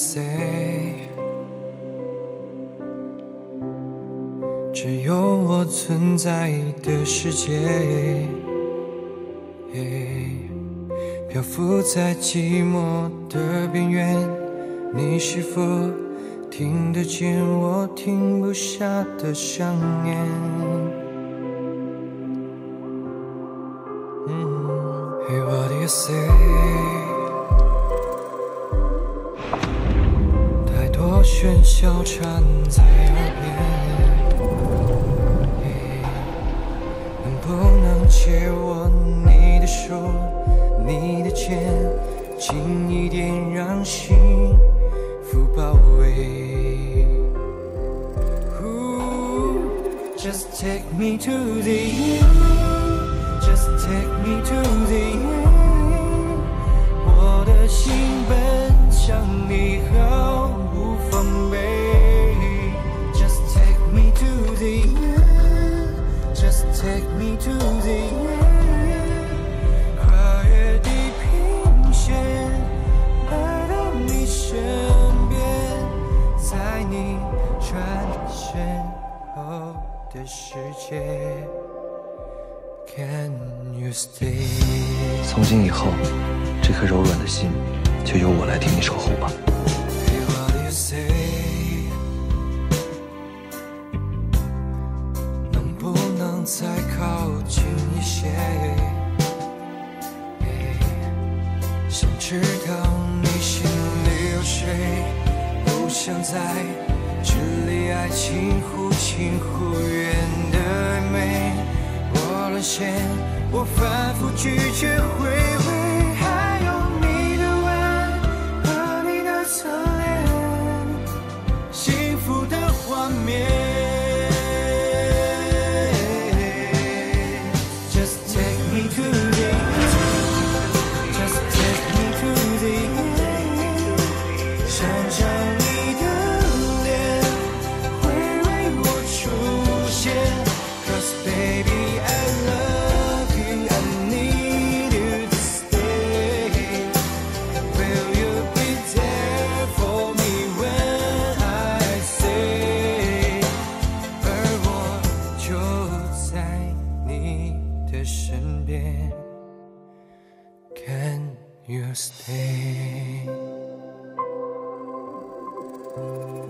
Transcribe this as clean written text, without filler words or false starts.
say？ 只有我存在的世界，漂浮在寂寞的边缘，你是否听得见我停不下的想念？Hey, what do you say？ 太多喧嚣缠在耳边，能不能借我你的手，你的肩，近一点让幸福包围。Just take me to the end, just take me to the end。 我的心奔向你毫无防备。Just take me to the end, just take me to the end。 跨越地平线，来到你身边，在你转身后的世界 Can you stay？ 从今以后，这颗柔软的心就由我来替你守护吧。 Hey, what do you say？ 能不能再靠近一些？想知道你心里有谁，不想在这里爱情忽近忽远的暧昧。我沦陷，我反复拒绝回味，还有你的吻和你的侧脸，幸福的画面。Just take me to the end, just take me to the end。 想象你的脸会为我出现 ，Cause baby I love you, I need you to stay。 Will you be there for me when I say？ 而我就在你的身边 ，Can you stay？